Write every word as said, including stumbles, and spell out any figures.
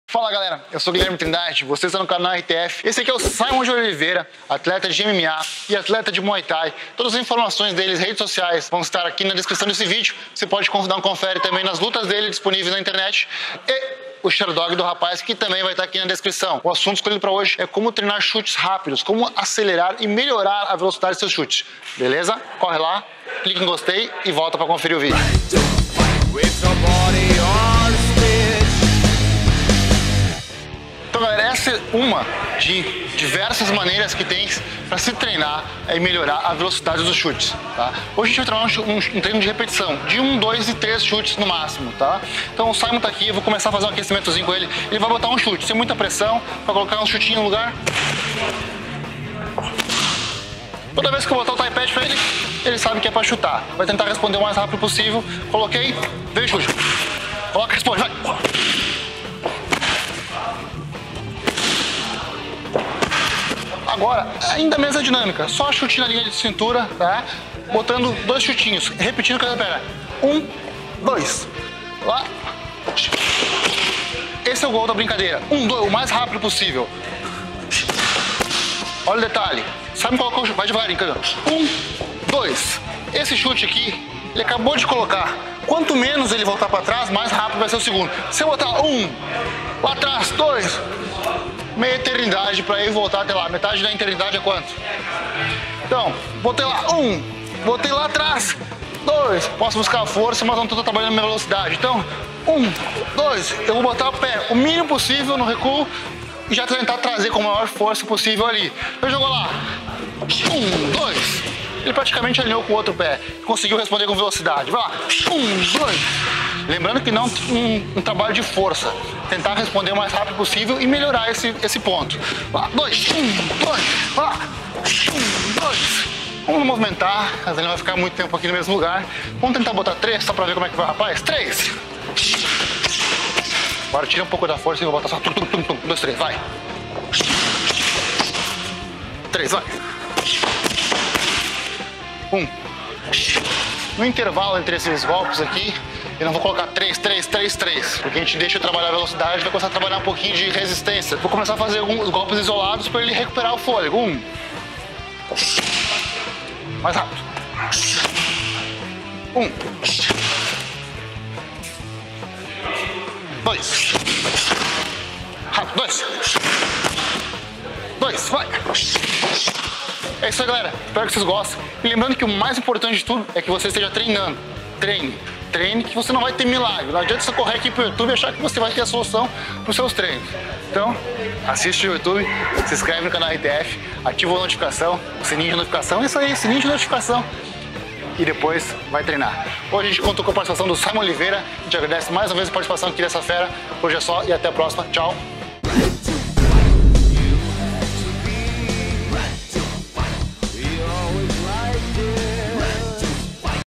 Fala galera, eu sou o Guilherme Trindade, você está no canal R T F. Esse aqui é o Simon de Oliveira, atleta de M M A e atleta de Muay Thai. Todas as informações deles, redes sociais, vão estar aqui na descrição desse vídeo. Você pode dar um confere também nas lutas dele disponíveis na internet. E o Sherdog do rapaz, que também vai estar aqui na descrição. O assunto escolhido para hoje é como treinar chutes rápidos, como acelerar e melhorar a velocidade dos seus chutes. Beleza? Corre lá, clica em gostei e volta para conferir o vídeo. Então galera, essa é uma de diversas maneiras que tem para se treinar e melhorar a velocidade dos chutes, tá? Hoje a gente vai treinar um, um, um treino de repetição, de um, dois e três chutes no máximo, tá? Então o Simon tá aqui, eu vou começar a fazer um aquecimentozinho com ele. Ele vai botar um chute, sem muita pressão, para colocar um chutinho no lugar. Toda vez que eu botar o tie pad pra ele, ele sabe que é para chutar. Vai tentar responder o mais rápido possível. Coloquei, veio o chute. Coloca, responde, vai! Agora, ainda a mesma dinâmica, só chute na linha de cintura, tá? Botando dois chutinhos, repetindo cada perna. Um, dois, lá. Esse é o gol da brincadeira. Um, dois, o mais rápido possível. Olha o detalhe. Sabe qual é o chute? Vai devagarinho, cara. Um, dois. Esse chute aqui, ele acabou de colocar. Quanto menos ele voltar para trás, mais rápido vai ser o segundo. Se eu botar um, lá atrás, dois, meia eternidade para ele voltar até lá. Metade da eternidade é quanto? Então, botei lá um, botei lá atrás, dois. Posso buscar a força, mas não estou trabalhando a minha velocidade. Então, um, dois. Eu vou botar o pé o mínimo possível no recuo e já tentar trazer com a maior força possível ali. Eu jogo lá. Um, dois. Ele praticamente alinhou com o outro pé. Conseguiu responder com velocidade. Vai lá. Um, dois. Lembrando que não um, um trabalho de força. Tentar responder o mais rápido possível e melhorar esse, esse ponto. Vai lá. Dois. Um, dois. Vai lá. Um, dois. Vamos movimentar. Às vezes ele vai ficar muito tempo aqui no mesmo lugar. Vamos tentar botar três, só pra ver como é que vai, rapaz. Três. Agora tira um pouco da força e vou botar só. Tum, tum, tum, tum. Dois, três. Vai. Três, vai. Um. No intervalo entre esses golpes aqui, eu não vou colocar três, três, três, três, porque a gente deixa eu trabalhar a velocidade, vai começar a trabalhar um pouquinho de resistência. Vou começar a fazer alguns golpes isolados para ele recuperar o fôlego. Um. Mais rápido. Um. Dois. Rápido. Dois. Dois. Vai. É isso aí, galera. Espero que vocês gostem. E lembrando que o mais importante de tudo é que você esteja treinando. Treine. Treine que você não vai ter milagre. Não adianta você correr aqui pro YouTube e achar que você vai ter a solução para os seus treinos. Então, assiste o YouTube, se inscreve no canal R T F, ativa a notificação, o sininho de notificação. É isso aí, sininho de notificação. E depois vai treinar. Hoje a gente contou com a participação do Simon Oliveira. A gente agradece mais uma vez a participação aqui dessa fera. Hoje é só e até a próxima. Tchau.